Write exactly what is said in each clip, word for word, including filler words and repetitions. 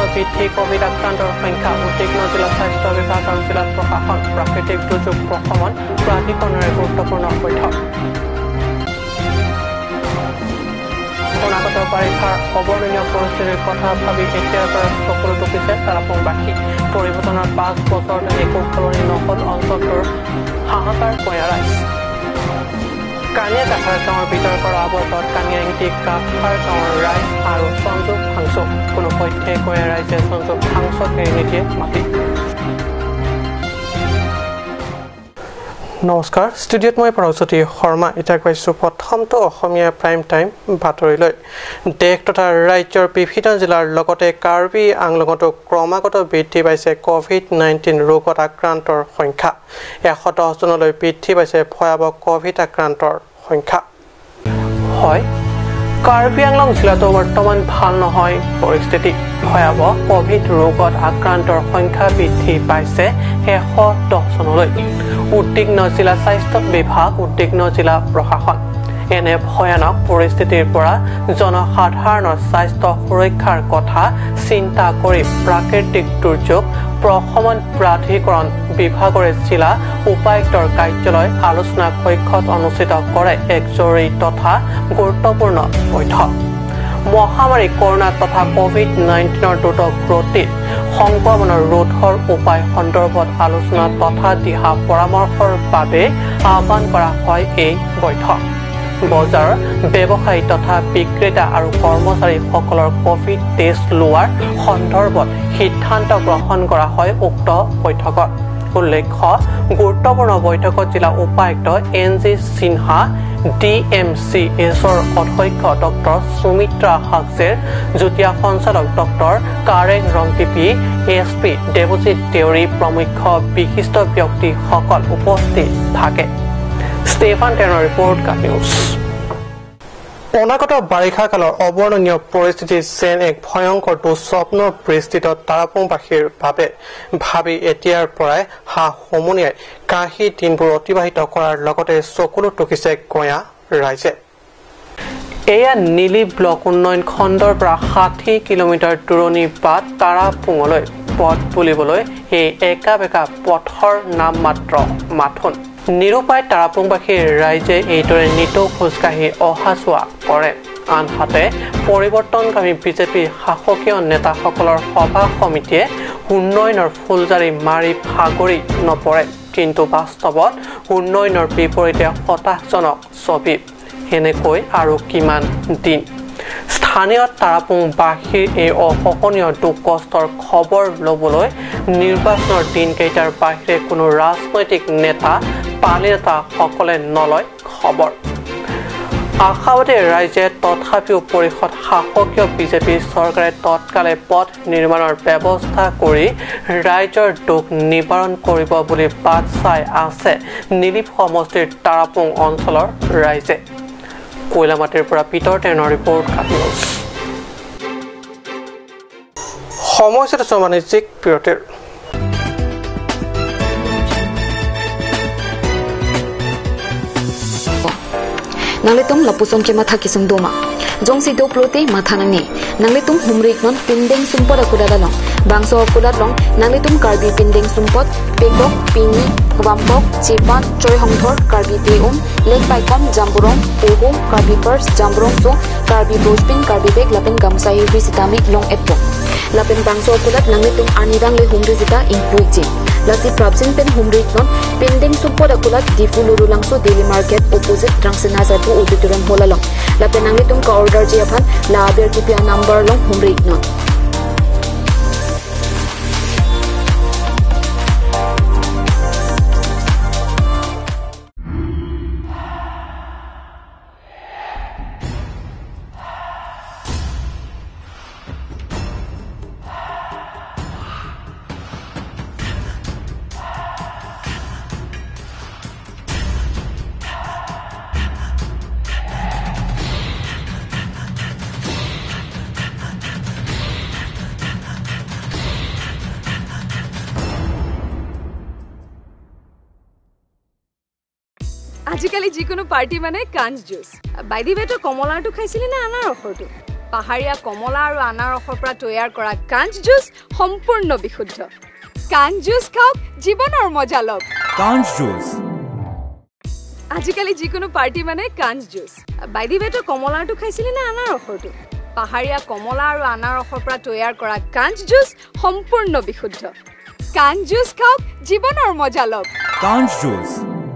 বৃদ্ধি কোভিড আক্ৰান্তৰ সংখ্যা উদ্বিগ্ন জিলা স্বাস্থ্য বিভাগ আৰু জিলা প্ৰশাসন প্ৰাকৃতিক দুৰ্যোগ প্ৰশমন প্ৰাধিকৰণেৰে গুৰুত্বপূৰ্ণ বৈঠক অনাগত বাৰিষাৰ অৱৰ্ণনীয় পৰিস্থিতিৰ কথা ভাবি এতিয়াৰ পৰা চকুলো টুকিছে তাৰাপংবাসী পৰিৱৰ্তনৰ পাঁচ বছৰতে একো সলনি নহল অঞ্চলটোৰ হাহাকাৰ কয়া ৰাইজ কানিয়া কাঠাৰ গাঁৱৰ বিতৰ্কৰ আৱৰ্তত কানিয়া ইংটি কাঠাৰ গাঁৱৰ ৰাইজ আৰু সঞ্জোগ ফাংচো কোনো পক্ষে কয়া ৰাইজে সঞ্জোগ ফাংচক এৰি নিদিয়ে মাতি নমস্কাৰ ষ্টুডিঅ'ত মই পৰৱৰ্তী শৰ্মা এটা কৈছো প্ৰথমটো অসমীয়া প্ৰাইম টাইম বাতৰিলৈ দেশ তথা ৰাজ্যৰ বিভিন্ন জিলাৰ লগতে কাৰ্বি আংলঙতো ক্ৰমাগত বৃদ্ধি পাইছে কোভিড নাইনটিন ৰোগত আক্ৰান্তৰ সংখ্যা এশ দহ জনলৈ বৃদ্ধি পাইছে ভয়াৱহ কোভিড আক্ৰান্তৰ সংখ্যা হয় কাৰ্বি আংলং জিলাতো বৰ্তমান ভাল নহয় পৰিস্থিতি ভয়াৱহ কোভিড ৰোগত আক্ৰান্তৰ সংখ্যা বৃদ্ধি পাইছে এশ দহ জনলৈ উদ্বিগ্ন জিলা স্বাস্থ্য বিভাগ উদ্বিগ্ন জিলা প্ৰশাসন এনে ভয়ানক পৰিস্থিতিৰ পৰা জনসাধাৰণৰ স্বাস্থ্য সুৰক্ষাৰ কথা চিন্তা কৰি প্ৰাকৃতিক দুৰ্যোগ প্ৰশমন প্ৰাধিকৰণ বিভাগৰে জিলা উপায়ুক্তৰ কাৰ্যালয় আলোচনা কক্ষত অনুষ্ঠিত কৰে এক জৰুৰী তথা গুৰুত্বপূৰ্ণ বৈঠক মহামাৰী কৰোনা তথা কোভিড নাইনটিনৰ দ্ৰুত গতিত সংক্ৰমণৰ ৰোধৰ উপায় সন্দৰ্ভত আলোচনা তথা দিহা পৰামৰ্শৰ বাবে আহ্বান কৰা হয় এই বৈঠক বজাৰ ব্যৱসায়ী তথা বিক্ৰেতা আৰু কৰ্মচাৰীসকলৰ কোভিড টেষ্ট লোৱাৰ সন্দৰ্ভত সিদ্ধান্ত গ্ৰহণ কৰা হয় উক্ত বৈঠকত উল্লেখ্য গুৰুত্বপূৰ্ণ বৈঠকত জিলা উপায়ুক্ত N G Sinha D M C এছৰ অধ্যক্ষ ডক্টৰ সুমিত্ৰা হাকজেৰ যুটীয়া সঞ্চালক doctor Kareng Rongtipi S P Debajit Deuri প্ৰমুখ বিশিষ্ট ব্যক্তিসকল উপস্থিত থাকে ষ্টেফান টেনৰ ৰিপৰ্ট কা নিউজ অনাগত বাৰিষা কালৰ অৱৰ্ণনীয় পৰিস্থিতি যেন এক ভয়ংকৰ দুঃস্বপ্ন বিস্তৃত তাৰাপংবাসীৰ বাবে ভাবি এতিয়াৰ পৰাই হা সমনীয়াই কাহি দিনবোৰ অতিবাহিত কৰাৰ লগতে চকুলো টুকিছে গঞা ৰাইজে এয়া নীলি ব্লক উন্নয়ন খণ্ডৰ পৰা ষাঠি কিলোমিটাৰ দূৰণি বাট তাৰাপুঙলৈ পথ বুলিবলৈ এই একা বেকা পথৰ নাম মাত্ৰ মাথোন নিৰুপায় তাৰাপুংবাসীৰ ৰাইজে এইদৰে নিতৌ খোজকাঢ়ি অহা যোৱা কৰে আনহাতে পৰিৱৰ্তনকামী বিজেপিৰ শাসকীয় নেতাসকলৰ সভা সমিতিয়ে উন্নয়নৰ ফুলজাৰি মাৰি ভাগৰি নপৰে কিন্তু বাস্তৱত উন্নয়নৰ বিপৰীতে হতাশজনক ছবি এনেকৈ আৰু কিমান দিন স্থানীয় তাৰাপুংবাসীৰ এই অসহনীয় দুখ কষ্টৰ খবৰ ল'বলৈ নিৰ্বাচনৰ দিনকেইটাৰ বাহিৰে কোনো ৰাজনৈতিক নেতা পালি নেতাসকলে নলয় খবৰ আশাবাদী ৰাইজে তথাপিও পৰিষদ শাসকীয় বিজেপি চৰকাৰে তৎকালে পথ নিৰ্মাণৰ ব্যৱস্থা কৰি ৰাইজৰ দুখ নিবাৰণ কৰিব বুলি বাট চাই আছে নিলিপ সমষ্টিৰ তাৰাপুং অঞ্চলৰ ৰাইজে কয়লামাটিৰ পৰা পিতৰ টেনৰ ৰিপৰ্ট কাটিউজ সমস্যাটো বাণিজ্যিক বিৰতিৰ Nangletung lapusong ke matha kisung doma jongsi do plote matha nangni nangletung humrik non pindeng sumpot akudalalong bangso akudatlong nangletung karbi pindeng sumpot pekok pini wampok chipan choi hongthor karbi teum lek paikom jamburong pohum karbi pers jamburong so karbi bojpin karbi bek lapen gamsai visitami long etpo lapen bangso akudat nangletung anidang le humri jita include Lati Prabsin pen humrik non pending support akulat difuluru langso daily market opposite rangsena satu ubituran holalong lapen nangletung ka order je aphan la ber kipia number long humrik non আজিকালি যিকোনো party মানে কাঞ্জ juice by the বে তো কমলাটো খাইছিলি না আনাৰ ৰসটো পাহাৰীয়া কমলা আৰু আনাৰসৰ পৰা তৈয়াৰ কৰা কাঞ্চ জুচ সম্পূৰ্ণ বিশুদ্ধ কাঞ্চ জুচ খাওক জীৱনৰ মজা লওক কাঞ্চ জুচ আজিকালি যিকোনো পাৰ্টি মানে কাঞ্চ জুচ বাইদি বেটো কমলাটো খাইছিলি না আনাৰসৰটো পাহাৰীয়া কমলা আৰু আনাৰসৰ পৰা তৈয়াৰ কৰা কাঞ্চ জুচ সম্পূৰ্ণ বিশুদ্ধ কাঞ্চ জুচ খাওক জীৱনৰ মজা লওক কাঞ্চ জুচ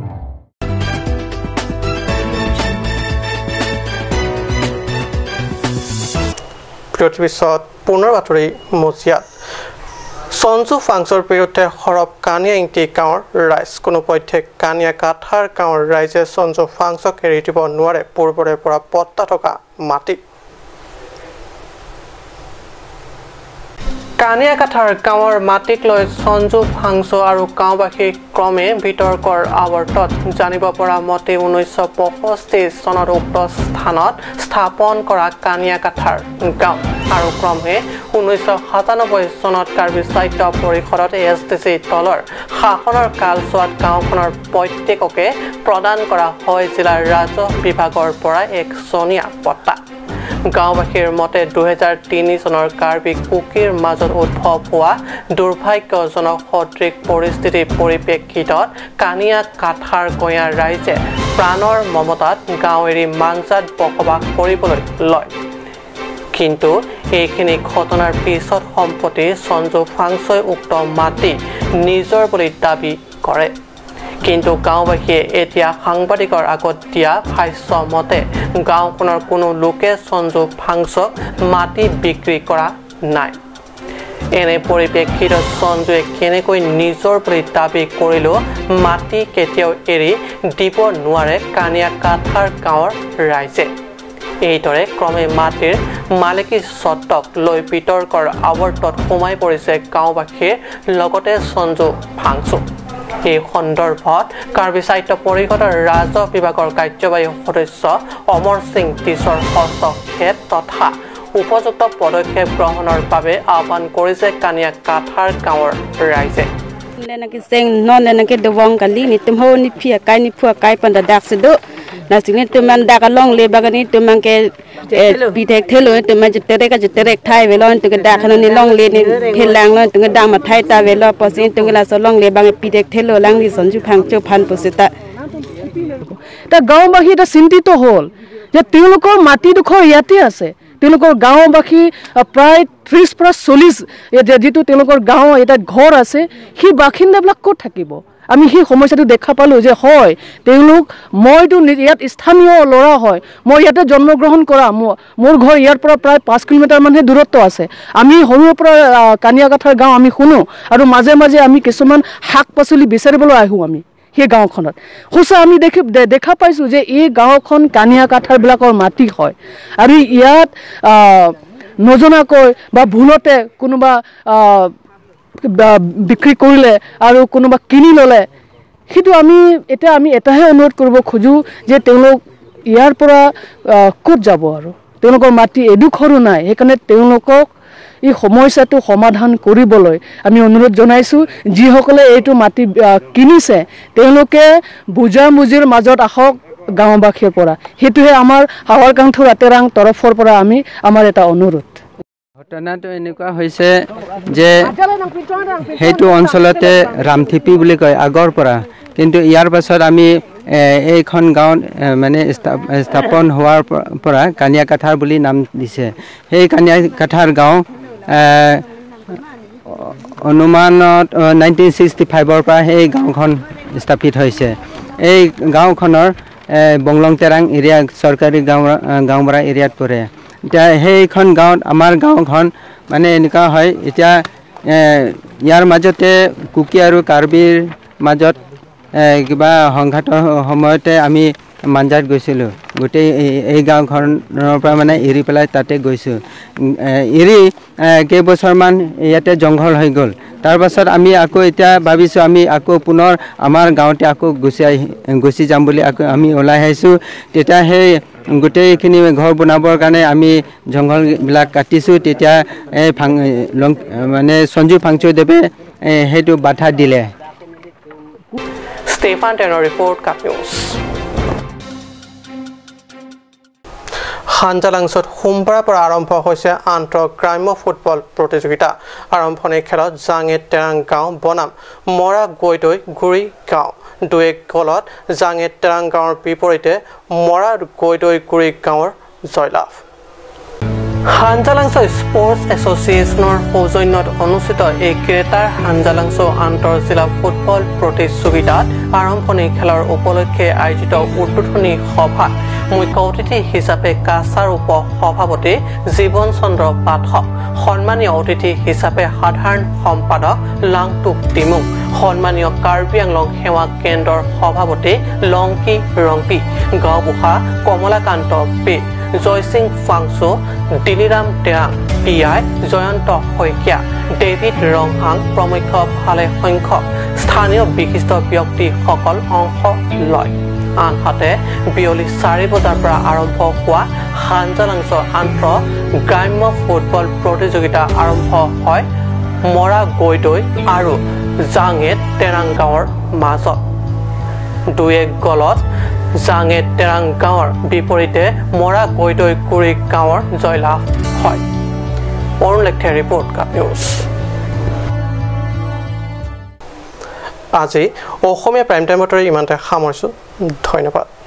পিছত পুনৰ বাতৰি মজিয়াত সঞ্জু ফাংচৰ বিৰুদ্ধে সৰব কানিয়া ইংটি গাঁৱৰ ৰাইজ কোনো পক্ষে কানিয়া কাঠাৰ গাঁৱৰ ৰাইজে সঞ্জু ফাংচক এৰি দিব নোৱাৰে পূৰ্বৰে পৰা পট্টা থকা মাটি কানিয়া কাঠাৰ গাঁৱৰ মাটিক লৈ সঞ্জু ফাংচ আৰু গাঁওবাসী ক্ৰমে বিতৰ্কৰ আৱৰ্তত জানিব পৰা মতে ঊনৈছশ পঁয়ষষ্ঠি চনত উক্ত স্থানত স্থাপন কৰা কানিয়া কাঠাৰ গাঁও আৰু ক্ৰমে ঊনৈছশ সাতানব্বৈ চনত কাৰ্বি সাহিত্য পৰিষদত এছ টি চি দলৰ শাসনৰ কালছোৱাত গাঁওখনৰ প্ৰত্যেককে প্ৰদান কৰা হয় জিলাৰ ৰাজহ বিভাগৰ পৰা এক চনীয়া পট্টা গাঁওবাসীৰ মতে দুহেজাৰ তিনি চনৰ কাৰ্বি কুকিৰ মাজত উদ্ভৱ হোৱা দুৰ্ভাগ্যজনক সদৃশ পৰিস্থিতিৰ পৰিপ্ৰেক্ষিতত কানিয়া কাঠাৰ গঞা ৰাইজে প্ৰাণৰ মমতাত গাঁও এৰি মাঞ্জাত বসবাস কৰিবলৈ লয় কিন্তু এইখিনি ঘটনাৰ পিছত সম্পত্তি সঞ্জু ফাংচই উক্ত মাটি নিজৰ বুলি দাবী কৰে কিন্তু গাঁওবাসীয়ে এতিয়া সাংবাদিকৰ আগত দিয়া ভাষ্য মতে গাঁওখনৰ কোনো লোকে সঞ্জু ফাংচক মাটি বিক্ৰী কৰা নাই এনে পৰিপ্ৰেক্ষিতত সঞ্জুৱে কেনেকৈ নিজৰ বুলি দাবী কৰিলেও মাটি কেতিয়াও এৰি দিব নোৱাৰে কানিয়া কাঠাৰ গাঁৱৰ ৰাইজে এইদৰে ক্ৰমে মাটিৰ মালিকী স্বত্বক লৈ বিতৰ্কৰ আৱৰ্তত সোমাই পৰিছে গাঁওবাসীৰ লগতে সঞ্জু ফাংচু এই সন্দৰ্ভত কাৰ্বি সাহিত্য পৰিষদৰ ৰাজহ বিভাগৰ কাৰ্যবাহী সদস্য অমৰ সিং টিছৰ হস্তক্ষেপ তথা উপযুক্ত পদক্ষেপ গ্ৰহণৰ বাবে আহ্বান কৰিছে কানিয়া কাঠাৰ গাঁৱৰ ৰাইজে lenaki seng non lenaki dewang kali ni tum ho ni phia kai ni phua kai panda dak sedo na sing tum man dak long le bagani tum man ke bitek thelo tum man jtere ka jtere thai velon tu ke dak ni long le ni phelang lo tu ke dak ma thai ta velo posin tu ke la so long le bang bitek thelo lang ni sonju phang chu phan posita ta gaonbahi ta চিন্তিত হল যে তেওঁলোকৰ মাটি দুখৰ ইয়াতে আছে তেওঁলোকৰ গাঁওবাসী প্ৰায় ত্ৰিশ পৰা চল্লিশ যেটো তেওঁলোকৰ গাঁও এটা ঘৰ আছে সেই বাসিন্দাবিলাক ক'ত থাকিব আমি সেই সমস্যাটো দেখা পালো যে হয় তেওঁলোক মইতো ইয়াত স্থানীয় ল'ৰা হয় মই ইয়াতে জন্মগ্ৰহণ কৰা মোৰ ঘৰ ইয়াৰ পৰা প্ৰায় পাঁচ কিলোমিটাৰ মানহে দূৰত্ব আছে আমি সৰুৰ পৰা কানিয়া কাঠাৰ গাঁও আমি শুনো আৰু মাজে মাজে আমি কিছুমান শাক পাচলি বিচাৰিবলৈ আহোঁ আমি সেই গাঁওখনত সঁচা আমি দেখি দেখা পাইছোঁ যে এই গাঁওখন কানিয়া কাঠাৰবিলাকৰ মাটি হয় আৰু ইয়াত নজনাকৈ বা ভুলতে কোনোবা বিক্ৰী কৰিলে আৰু কোনোবা কিনি ল'লে সেইটো আমি এতিয়া আমি এটাহে অনুৰোধ কৰিব খোজোঁ যে তেওঁলোক ইয়াৰ পৰা ক'ত যাব আৰু তেওঁলোকৰ মাটি এডোখৰো নাই সেইকাৰণে তেওঁলোকক এই সমস্যাটো সমাধান কৰিবলৈ আমি অনুৰোধ জনাইছোঁ যিসকলে এইটো মাটি কিনিছে তেওঁলোকে বুজাবুজিৰ মাজত আহক গাঁওবাসীৰ পৰা সেইটোহে আমাৰ হাৱাৰ কাংথু ৰাতেৰাং তৰফৰ পৰা আমি আমাৰ এটা অনুৰোধ ঘটনাটো এনেকুৱা হৈছে যে সেইটো অঞ্চলতে ৰামথিপি বুলি কয় আগৰ পৰা কিন্তু ইয়াৰ পাছত আমি এইখন গাঁৱত মানে স্থাপন হোৱাৰ পৰা কানিয়া কাঠাৰ বুলি নাম দিছে সেই কানিয়া কাঠাৰ গাঁও অনুমানত নাইনটিন ছিক্সটি ফাইভৰ পৰা সেই গাঁওখন স্থাপিত হৈছে এই গাঁওখনৰ বংলং তেৰাং এৰিয়া চৰকাৰী গাঁও গাঁওবৰা এৰিয়াত পৰে এতিয়া সেইখন গাঁৱত আমাৰ গাঁওখন মানে এনেকুৱা হয় এতিয়া ইয়াৰ মাজতে কুকি আৰু কাৰ্বিৰ মাজত কিবা সংঘাতৰ সময়তে আমি মাঞ্জাত গৈছিলোঁ গোটেই এই গাঁওখনৰ পৰা মানে এৰি পেলাই তাতে গৈছোঁ এৰি কেইবছৰমান ইয়াতে জংঘল হৈ গ'ল তাৰ পাছত আমি আকৌ এতিয়া ভাবিছোঁ আমি আকৌ পুনৰ আমাৰ গাঁৱতে আকৌ গুচি আহি গুচি যাম বুলি আকৌ আমি ওলাই আহিছোঁ তেতিয়া সেই গোটেইখিনি ঘৰ বনাবৰ কাৰণে আমি জংঘলবিলাক কাটিছোঁ তেতিয়া এই ফাং লং মানে সঞ্জু ফাংচুদেৱে সেইটো বাধা দিলে ষ্টেফান টেনৰ ৰিপৰ্ট কাপ নিউজ হাঞ্জালাংছত সোমবাৰৰ পৰা আৰম্ভ হৈছে আন্তঃ গ্ৰাম্য ফুটবল প্ৰতিযোগিতা আৰম্ভণিৰ খেলত জাঙে টেৰাং গাঁও বনাম মৰা গৈদৈ গুৰি গাঁও দুই এক গলত জাঙে টেৰাং গাঁৱৰ বিপৰীতে মৰা গৈদৈ গুৰি গাঁৱৰ জয়লাভ হাঞ্জালাংছ স্পৰ্টছ এছ'চিয়েশ্যনৰ সৌজন্যত অনুষ্ঠিত এই ক্ৰেটাৰ হাঞ্জালাংছ আন্তঃ জিলা ফুটবল প্ৰতিযোগিতাত আৰম্ভণিৰ খেলৰ উপলক্ষে আয়োজিত উদ্বোধনী সভাত মুখ্য অতিথি হিচাপে কাছাৰ উপ সভাপতি জীৱন চন্দ্ৰ পাঠক সন্মানীয় অতিথি হিচাপে সাধাৰণ সম্পাদক লাংটুক টিমুং সন্মানীয় কাৰ্বি আংলং সেৱা কেন্দ্ৰৰ সভাপতি লংকি ৰংপি গাঁওবুঢ়া Kamalakanta Pe Joysing Phangcho Diliram Terang P I Jayanta Saikia David Ronghang প্ৰমুখ ভালে সংখ্যক স্থানীয় বিশিষ্ট ব্যক্তিসকল অংশ লয় আনহাতে বিয়লি চাৰি বজাৰ পৰা আৰম্ভ হোৱা হাঞ্জালাংছ আন্তঃ গ্ৰাম্য ফুটবল প্ৰতিযোগিতা আৰম্ভ হয় মৰা গৈদৈ আৰু জাঙে টেৰাং গাঁৱৰ মাজত দুই এক গলত জাঙে টেৰাং গাঁৱৰ বিপৰীতে মৰা গৈদৈ কুৰি গাঁৱৰ জয়লাভ হয় অৰুণ লেখে ৰিপৰ্ট কাপ নিউজ আজি অসমীয়া প্ৰাইম টাইম বাতৰি ইমানতে সামৰিছোঁ ধন্যবাদ।